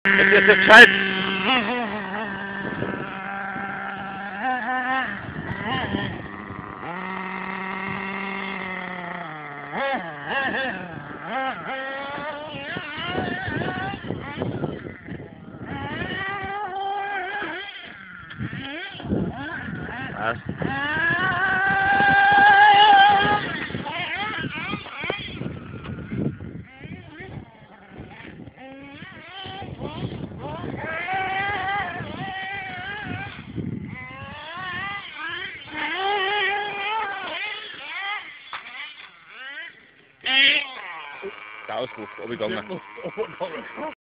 Jetzt ist es gescheit. Was? Der Ausruf, ob ich gegangen.